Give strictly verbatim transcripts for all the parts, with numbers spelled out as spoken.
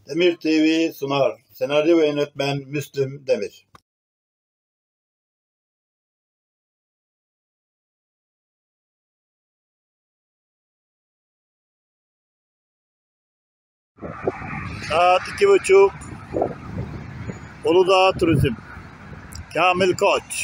Demir T V sunar. Senaryo ve yönetmen Müslüm Demir. Saat iki buçuk. Uludağ Turizm. Kamil Koç.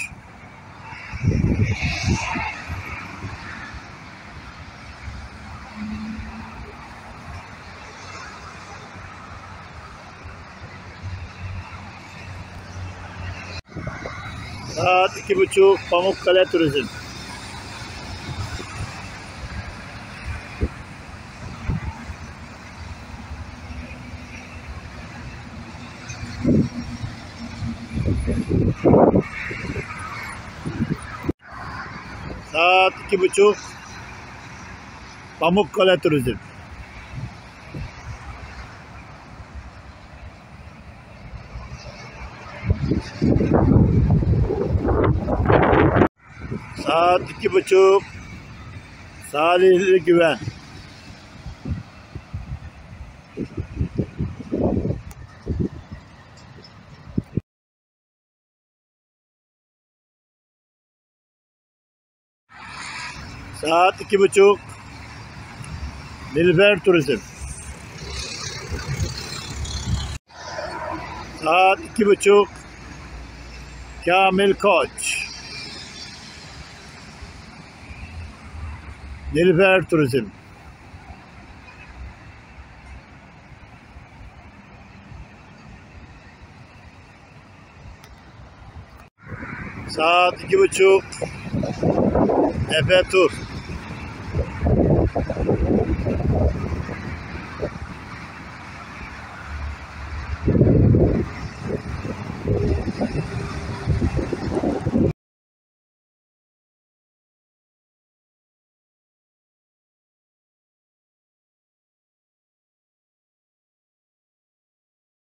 Saat iki buçuk. Pamukkale Turizm. Saat iki buçuk. Pamukkale Turizm. Saat iki buçuk. Salihli Güven. Saat iki buçuk. Nilüfer Turizm. Saat iki buçuk. Kamil Koç. Nilüfer Turizm. Saat iki buçuk. Efe Tur.